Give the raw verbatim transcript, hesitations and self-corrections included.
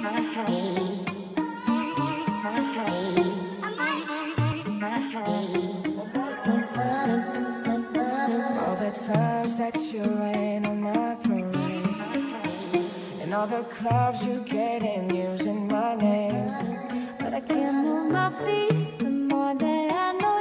All the times that you rain on my parade, and all the clubs you get in using my name. But I can't move my feet the more that I know.